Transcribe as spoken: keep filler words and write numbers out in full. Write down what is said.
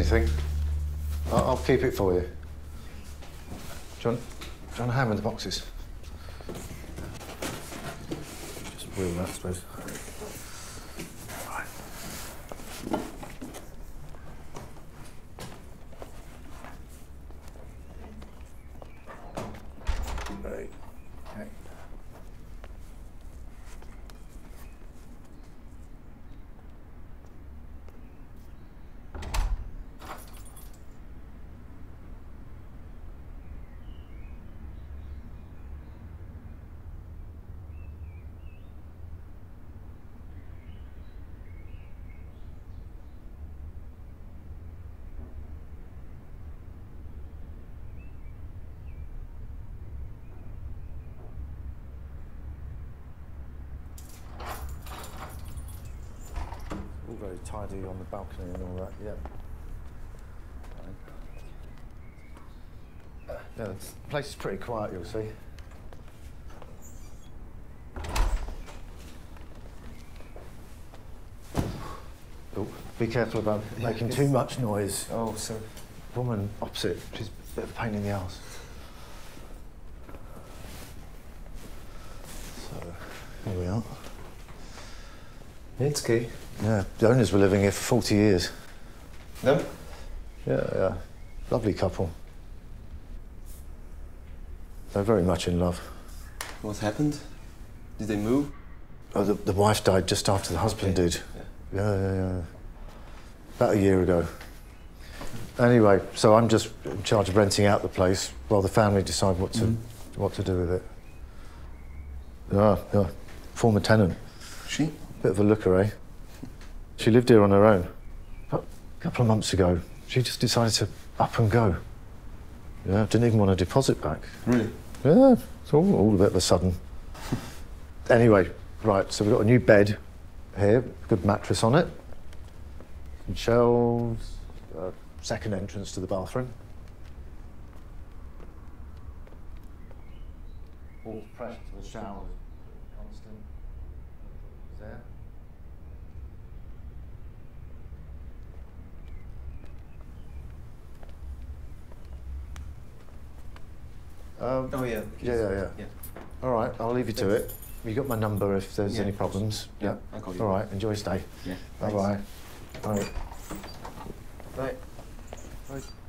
anything. I'll, I'll keep it for you. Do you want, do you want a hand with the boxes? Just wheel that, I suppose. Right. Right. Okay. All very tidy on the balcony and all that, yeah. Uh, yeah, the place is pretty quiet, you'll see. Oh, be careful about yeah, making too much noise. Oh, sorry. The woman opposite, she's a bit of a pain in the arse. So, here we are. It's key. Yeah, the owners were living here for forty years. No? Yeah, yeah. Lovely couple. They're very much in love. What happened? Did they move? Oh, the, the wife died just after the husband Okay. did. Yeah. Yeah, yeah, yeah. About a year ago. Anyway, so I'm just in charge of renting out the place while the family decide what to mm. what to do with it. Yeah, yeah. Former tenant. She? Bit of a looker, eh? She lived here on her own. But a couple of months ago, she just decided to up and go. Yeah, didn't even want a deposit back. Really? Yeah, it's all, all a bit of a sudden. Anyway, right, so we've got a new bed here, good mattress on it, some shelves, uh, second entrance to the bathroom. All pressure to the shower, constant. There. Um, oh, yeah. Yeah, yeah, yeah, yeah. All right, I'll leave you to it. You got my number if there's yeah, any problems. Yeah, yeah. I'll call you. All right, enjoy your stay. Yeah. Bye-bye. Bye. Bye. Bye.